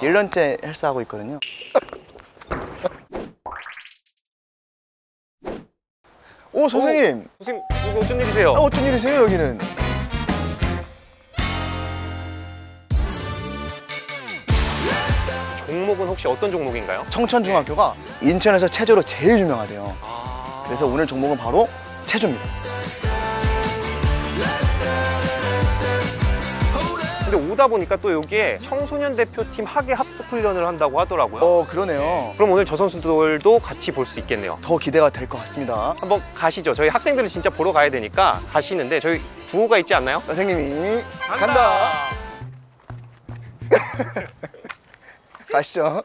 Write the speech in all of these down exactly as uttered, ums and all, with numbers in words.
일 년째 헬스하고 있거든요. 오, 선생님! 오, 선생님, 이거 어쩐 일이세요? 아, 어쩐 일이세요, 여기는? 종목은 혹시 어떤 종목인가요? 청천중학교가 인천에서 체조로 제일 유명하대요. 아... 그래서 오늘 종목은 바로 체조입니다. 근데 오다 보니까 또 여기에 청소년 대표팀 하계 합숙 훈련을 한다고 하더라고요. 어, 그러네요. 그럼 오늘 저 선수들도 같이 볼 수 있겠네요. 더 기대가 될 것 같습니다. 한번 가시죠. 저희 학생들은 진짜 보러 가야 되니까 가시는데 저희 구호가 있지 않나요? 선생님이 간다. 간다. 가시죠.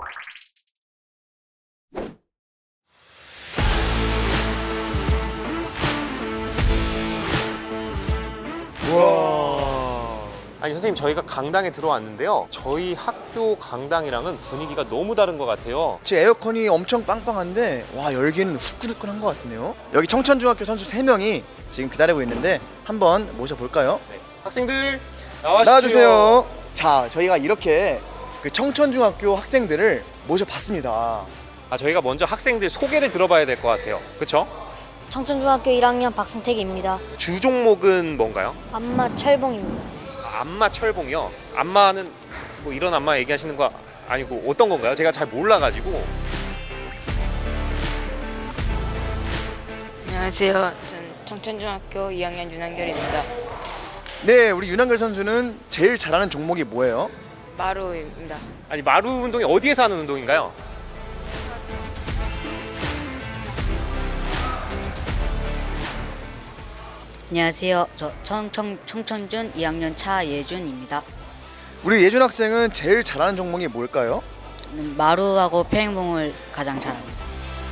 우와. 아니 선생님, 저희가 강당에 들어왔는데요. 저희 학교 강당이랑은 분위기가 너무 다른 것 같아요. 제 에어컨이 엄청 빵빵한데 와, 열기는 후끈후끈한 것 같네요. 여기 청천중학교 선수 세 명이 지금 기다리고 있는데 한번 모셔볼까요? 네. 학생들 나와주세요. 나와주세요. 자, 저희가 이렇게 그 청천중학교 학생들을 모셔봤습니다. 아, 저희가 먼저 학생들 소개를 들어봐야 될 것 같아요. 그렇죠? 청천중학교 일 학년 박승택입니다. 주 종목은 뭔가요? 안마 철봉입니다. 아, 안마 철봉이요? 안마는 뭐 이런 안마 얘기하시는 거 아니고 어떤 건가요? 제가 잘 몰라가지고. 안녕하세요. 전 청천중학교 이 학년 윤한결입니다. 네, 우리 윤한결 선수는 제일 잘하는 종목이 뭐예요? 마루입니다. 아니, 마루 운동이 어디에서 하는 운동인가요? 안녕하세요. 저 청청, 청천중 이 학년 차예준입니다. 우리 예준 학생은 제일 잘하는 종목이 뭘까요? 저는 마루하고 평행봉을 가장 잘합니다.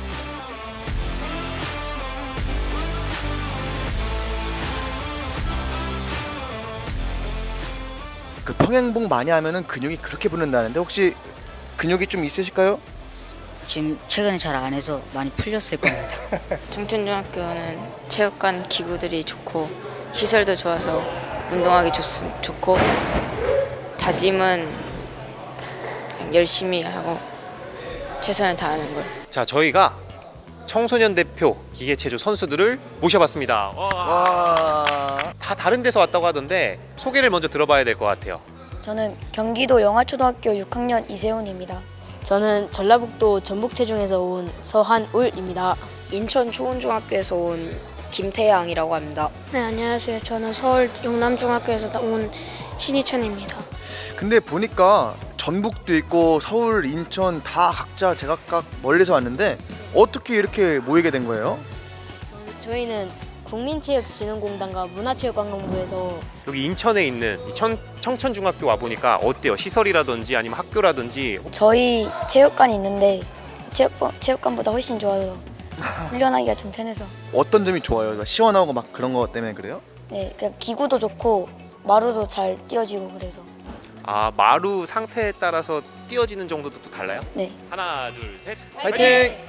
그 평행봉 많이 하면은 근육이 그렇게 붙는다는데 혹시 근육이 좀 있으실까요? 지금 최근에 잘 안 해서 많이 풀렸을 겁니다. 청천중학교는 체육관 기구들이 좋고 시설도 좋아서 운동하기 좋, 좋고 다짐은 그냥 열심히 하고 최선을 다하는 걸. 자, 저희가 청소년 대표 기계체조 선수들을 모셔봤습니다. 와. 와. 다 다른 데서 왔다고 하던데 소개를 먼저 들어봐야 될 것 같아요. 저는 경기도 영화초등학교 육 학년 이세훈입니다. 저는 전라북도 전북체중에서 온 서한울입니다. 인천 초운중학교에서 온 김태양이라고 합니다. 네, 안녕하세요. 저는 서울 용남중학교에서 온 신희찬입니다. 근데 보니까 전북도 있고 서울, 인천 다 각자 제각각 멀리서 왔는데 어떻게 이렇게 모이게 된 거예요? 저희는 국민체육진흥공단과 문화체육관광부에서 여기 인천에 있는 이 천, 청천중학교 와보니까 어때요? 시설이라든지 아니면 학교라든지. 저희 체육관이 있는데 체육관, 체육관보다 훨씬 좋아서 훈련하기가 좀 편해서. 어떤 점이 좋아요? 시원하고 막 그런 거 때문에 그래요? 네, 그냥 기구도 좋고 마루도 잘 띄워지고 그래서. 아, 마루 상태에 따라서 띄어지는 정도도 또 달라요? 네. 하나, 둘, 셋. 화이팅!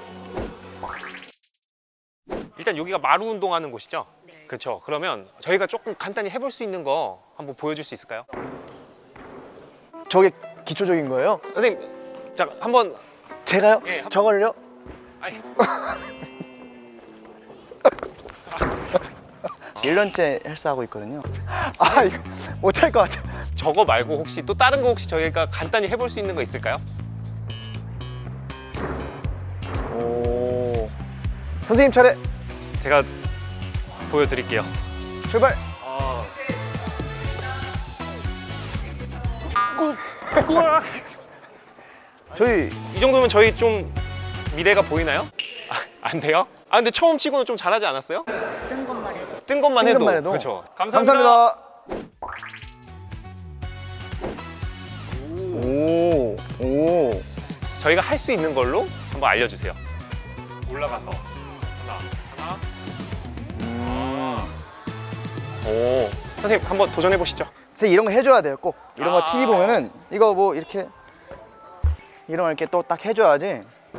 일단 여기가 마루 운동하는 곳이죠? 네. 그렇죠. 그러면 저희가 조금 간단히 해볼 수 있는 거 한번 보여줄 수 있을까요? 저게 기초적인 거예요? 선생님, 자, 한번. 제가요? 예, 한번. 저걸요? 아니. 일 년째 헬스하고 있거든요. 아, 이거 못할 것 같아. 저거 말고 혹시 또 다른 거 혹시 저희가 간단히 해볼 수 있는 거 있을까요? 오. 선생님 차례. 제가 보여드릴게요. 출발. 아. 꾸, 꾸아. 저희 이 정도면 저희 좀 미래가 보이나요? 아, 안 돼요? 아, 근데 처음 치고는 좀 잘하지 않았어요? 뜬 것만 해도. 뜬 것만 뜬 해도. 것만 해도. 그렇죠. 감사합니다. 감사합니다. 오, 오. 저희가 할 수 있는 걸로 한번 알려주세요. 올라가서 하나, 하나. 음. 오, 선생님 한번 도전해 보시죠. 선생님 이런 거 해줘야 돼요, 꼭. 이런 거 아. 티비 보면은 이거 뭐 이렇게 이런 거 이렇게 또 딱 해줘야지.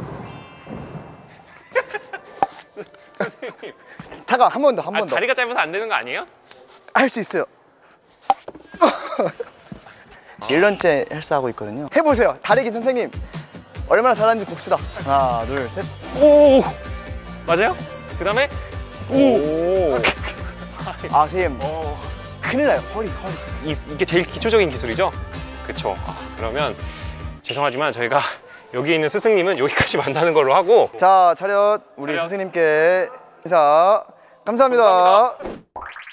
선생님. 잠깐 한 번 더, 한 아, 번 더. 다리가 짧아서 안 되는 거 아니에요? 할 수 있어요. 일 년째 헬스하고 있거든요. 해보세요. 다리기 선생님 얼마나 잘하는지 봅시다. 하나 둘 셋. 오 맞아요? 그 다음에 오. 아 선생님 어. 큰일 나요. 허리 허리. 이, 이게 제일 기초적인 기술이죠? 그쵸. 아, 그러면 죄송하지만 저희가 여기 있는 스승님은 여기까지 만나는 걸로 하고. 자 차렷. 우리 차렷. 스승님께 인사. 감사합니다. 감사합니다.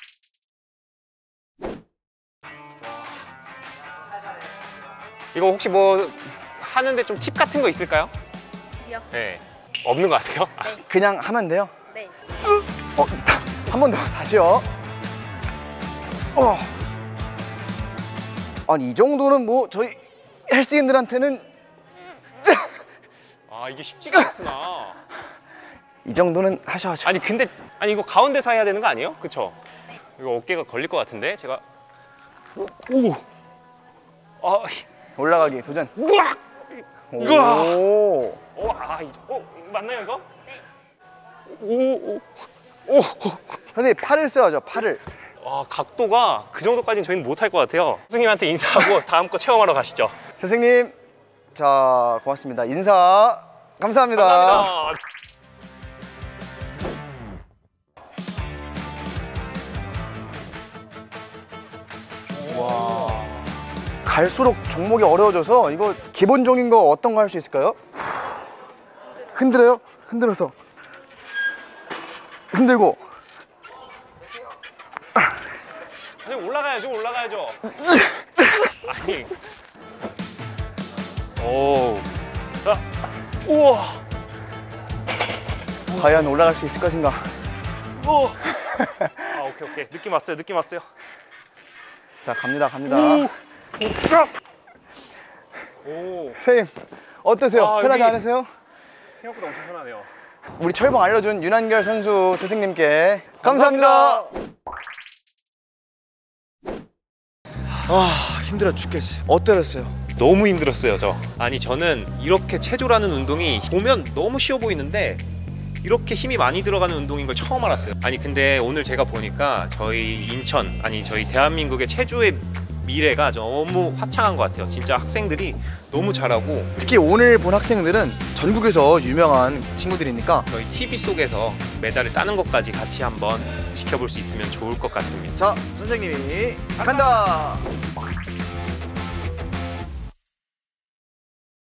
이거 혹시 뭐 하는데 좀 팁 같은 거 있을까요? 팁이요? 네. 없는 것 같아요? 그냥 하면 돼요? 네. 어, 한 번 더 다시요. 어. 아니 이 정도는 뭐 저희 헬스인들한테는 아 이게 쉽지가 않구나. 이 정도는 하셔야죠. 아니 근데 아니 이거 가운데서 해야 되는 거 아니에요? 그쵸? 이거 어깨가 걸릴 것 같은데 제가 오, 아, 올라가기 도전. 으악, 으악. 오. 오, 아, 이, 어, 맞나요 이거? 네. 오, 오, 오, 선생님 팔을 써야죠. 팔을. 아 각도가 그 정도까지는 저희는 못할 것 같아요. 스승님한테 인사하고 다음 거 체험하러 가시죠. 선생님, 자 고맙습니다. 인사 감사합니다. 감사합니다. 와. 갈수록 종목이 어려워져서 이거 기본적인 거 어떤 거 할 수 있을까요? 흔들어요? 흔들어서 흔들고. 선생님 올라가야죠, 올라가야죠. 아니, 오, 아, 우와, 과연 올라갈 수 있을 것인가? 오, 아 오케이 오케이 느낌 왔어요, 느낌 왔어요. 자 갑니다, 갑니다. 오, 선생님 어떠세요? 아, 편하지 여기- 않으세요? 생각보다 엄청 편하네요. 우리 철봉 알려준 윤한결 선수 스승님께 감사합니다. 아 힘들어 죽겠어. 어떠셨어요? 너무 힘들었어요 저. 아니 저는 이렇게 체조라는 운동이 보면 너무 쉬워 보이는데 이렇게 힘이 많이 들어가는 운동인 걸 처음 알았어요. 아니 근데 오늘 제가 보니까 저희 인천 아니 저희 대한민국의 체조의 미래가 너무 화창한 것 같아요. 진짜 학생들이 너무 잘하고 특히 오늘 본 학생들은 전국에서 유명한 친구들이니까. 저희 티비 속에서 메달을 따는 것까지 같이 한번 지켜볼 수 있으면 좋을 것 같습니다. 자 선생님이 간다.